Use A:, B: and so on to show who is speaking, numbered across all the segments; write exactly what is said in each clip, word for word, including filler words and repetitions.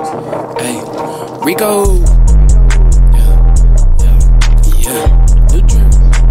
A: Hey, Rico. Yeah, yeah, yeah. New drip.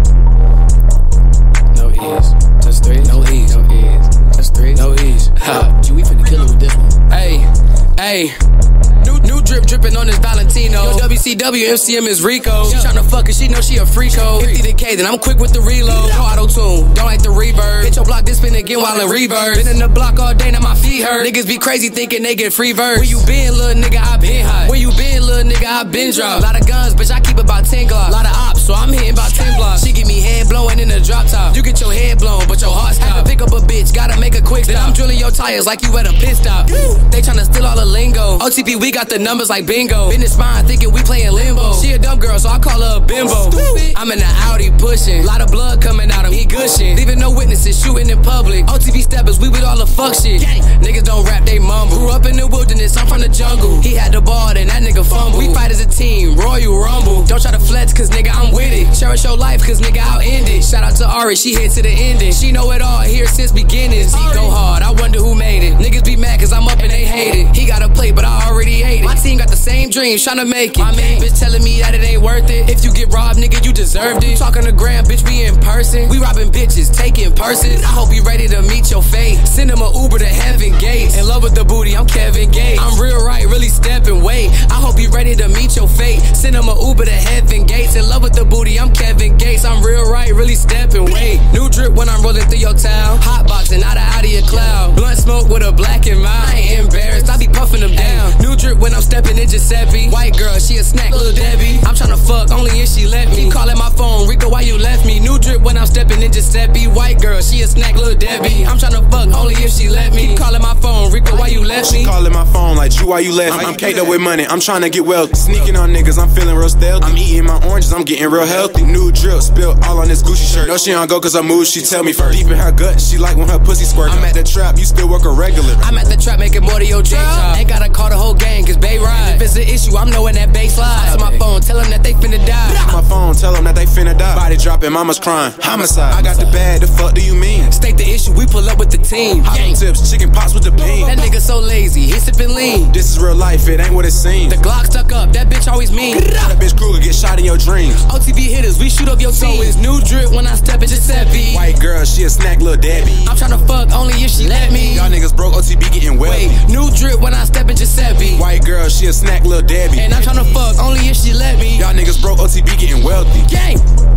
A: No ease. Just three. No ease. No ease. Just three. No ease. Ha. Gee, we finna kill it with this one. Hey, hey. New, new drip dripping on this Valentino. Yo, W C W, M C M is Rico. She tryna fuck and she know she a freako. fifty to K, then I'm quick with the reload. No auto-tune, don't like the reverb. Hit your block, this spin again while in reverse. Been in the block all day, now my feet hurt. Niggas be crazy thinking they get free verse. Where you been, little nigga, I been hot. Where you been, little nigga, I been dropped. Lot of guns, bitch, I keep about ten glocks. Lot of ops, so I'm hitting about ten blocks. She give me head blowing in the drop top. You get your head blown, but your heart stop. Had to pick up a bitch, gotta make a quick stop. Then I'm drilling your tires like you at a pit stop. They tryna steal all the lingo. O T P, we got the numbers like bingo. Been in spine thinking we playing limbo. She a dumb girl, so I call her a bimbo. I'm in the Audi pushing. Lot of blood coming out him, he gushing. Leaving no witnesses, shooting in public. O T P steppers, we with all the fuck shit. Niggas don't rap, they mumble. Grew up in the wilderness, I'm from the jungle. He had the ball, then that nigga fumble. We fight as a team, Royal Rumble. Don't try to flex, cause nigga, I'm with it. Cherish your life, cause nigga, I'll end it. Shout out to Ari, she hit to the ending. She know it all, here since beginnings. He go hard, I wonder who made it. Niggas be mad cause I'm up and they hate it. He got a plate, but I already ate it. My team got the same dreams, tryna make it. My main bitch telling me that it ain't worth it. If you get robbed, nigga, you deserved it. Talking to Graham, bitch, we in person. We robbing bitches, taking purses. I hope you ready to meet your fate. Send him a Uber to heaven gates. In love with the booty, I'm Kevin Gates. I'm real right, really step and wait. I hope you ready to meet your fate. Send him a Uber to heaven gates. In love with the booty, I'm Kevin Gates. I'm real right, really step and wait. New drip when I'm rolling through your town. Hot boxing out of out of your cloud. Blunt smoke with a black and mild. I ain't embarrassed, I be puffing them down. New drip when I'm stepping in Giuseppe. White girl, she a snack, little Debbie. I'm tryna fuck only if she let me. Keep calling my phone, Rico, why you left me? New drip when I'm stepping in Giuseppe. White girl, she a snack, little Debbie. I'm tryna fuck only if she let me. Keep calling my phone, Rico, why you left me?
B: She calling my phone like, Drew, why you left me? I'm caked up with money, I'm tryna get wealthy. Sneaking on niggas, I'm feeling real stealthy. I'm eating my oranges, I'm getting real healthy. New drip, spilled all on this Gucci shirt. No, she don't go cause I move, she tell me first. Deep in her gut, she like when her pussy squirt. I'm at the trap, you still work a regular.
A: I'm at the trap making more to your J job. Ain't gotta call the whole gang cause Bay ride. If it's an issue, I'm knowing that Bay slide. To my phone, tell them that they finna die.
B: My phone, tell them that they finna die. Body dropping, mama's crying. Homicide. I got the bag, the fuck do you mean?
A: State the issue, we pull up with the team.
B: Hot tips, chicken pots with the bean.
A: That nigga so lazy, he sippin' lean.
B: This is real life, it ain't what it seems.
A: The Glock stuck up, that bitch always mean.
B: That bitch Kruger get shot in your dreams.
A: O T B hitters, we shoot up your team. So it's new drip when I step in Giuseppe.
B: White girl, she a snack, little Debbie.
A: I'm tryna fuck only if she let me.
B: Y'all niggas broke, O T B getting wealthy.
A: Wait, new drip when I step in Giuseppe.
B: White girl, she a snack, little Debbie.
A: And I'm tryna fuck only if she let me.
B: Y'all niggas broke, O T B getting wealthy.
A: Gang.